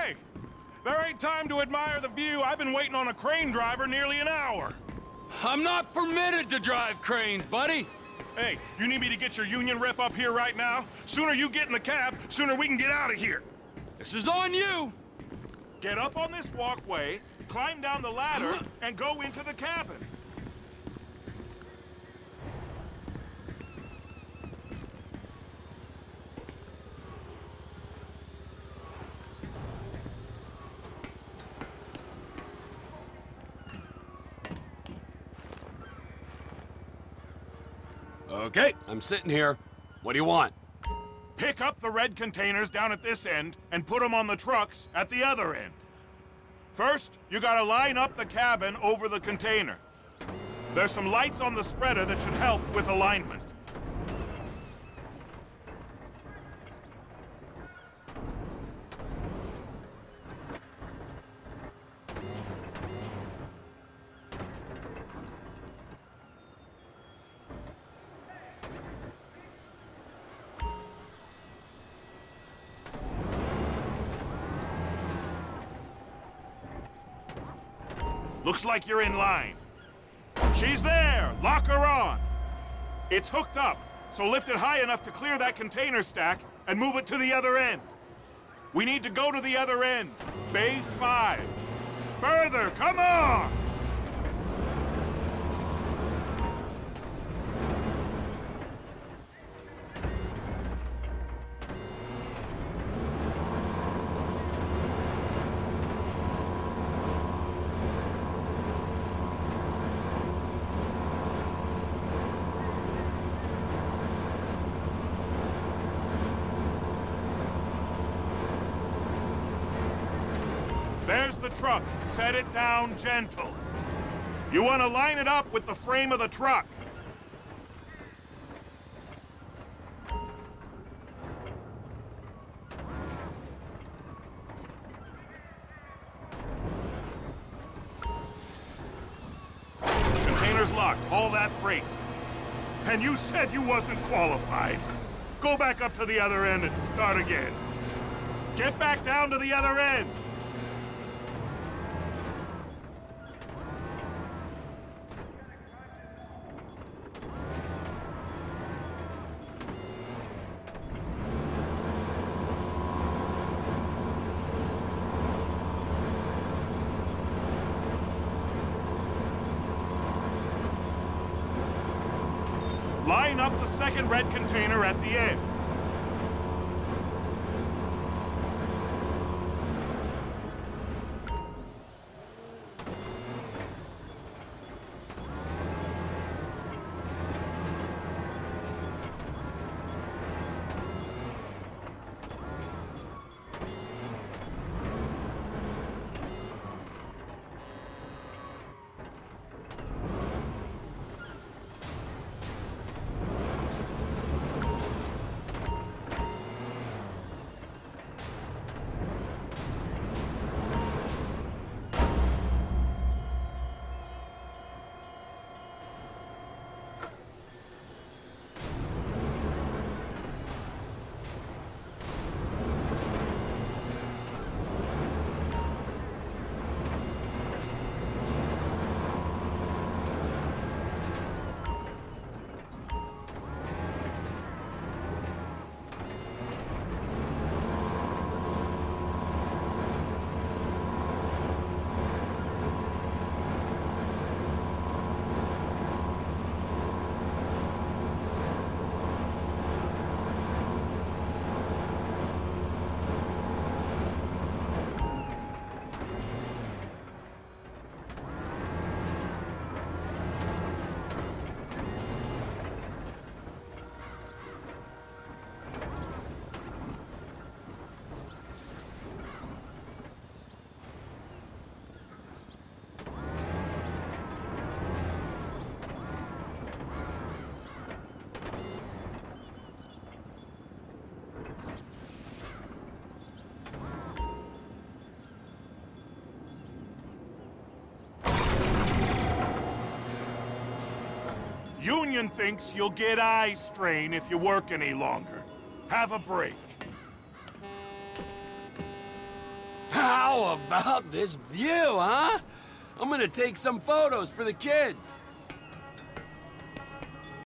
Hey! There ain't time to admire the view. I've been waiting on a crane driver nearly an hour. I'm not permitted to drive cranes, buddy. Hey, you need me to get your union rep up here right now? Sooner you get in the cab, sooner we can get out of here. This is on you. Get up on this walkway, climb down the ladder, and go into the cabin. Okay, I'm sitting here. What do you want? Pick up the red containers down at this end and put them on the trucks at the other end. First, you gotta line up the cabin over the container. There's some lights on the spreader that should help with alignment. Looks like you're in line. She's there! Lock her on! It's hooked up, so lift it high enough to clear that container stack and move it to the other end. We need to go to the other end. Bay 5. Further, come on! There's the truck. Set it down gentle. You want to line it up with the frame of the truck. Container's locked. Haul that freight. And you said you wasn't qualified. Go back up to the other end and start again. Get back down to the other end. Line up the second red container at the end. Union thinks you'll get eye strain if you work any longer. Have a break. How about this view, huh? I'm gonna take some photos for the kids.